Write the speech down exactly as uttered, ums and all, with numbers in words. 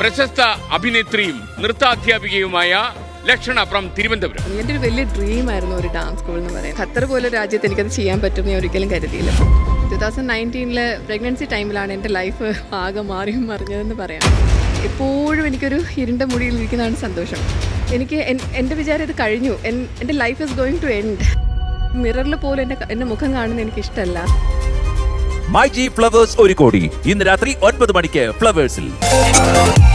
പ്രശസ്ത അഭിനേത്രിയും നൃത്താധ്യാപികയുമായ ലക്ഷണ ഫ്രം തിരുവനന്തപുരം. എൻ്റെ ഒരു വലിയ ഡ്രീം ആയിരുന്നു ഒരു ഡാൻസ് സ്കൂൾ എന്ന് പറയാം. ഖത്തർ പോലെ രാജ്യത്ത് എനിക്കത് ചെയ്യാൻ പറ്റും ഞാൻ ഒരിക്കലും കരുതിയില്ല. ടു തൗസൻഡ് നയൻറ്റീനില് പ്രഗ്നൻസി ടൈമിലാണ് എൻ്റെ ലൈഫ് ആകെ മാറിയും മറിഞ്ഞതെന്ന് പറയാം. എപ്പോഴും എനിക്കൊരു ഇരുണ്ട മുടിയിൽ ഇരിക്കുന്നതാണ് സന്തോഷം. എനിക്ക് എൻ്റെ വിചാരം ഇത് കഴിഞ്ഞു, എൻ്റെ life is going to end. മിററിൽ പോലും എൻ്റെ എൻ്റെ മുഖം കാണുന്നത് എനിക്ക് ഇഷ്ടമല്ല. മൈ ജി ഫ്ലവേഴ്സ് ഒരു കോടി ഇന്ന് രാത്രി ഒൻപത് മണിക്ക് ഫ്ലവേഴ്സിൽ.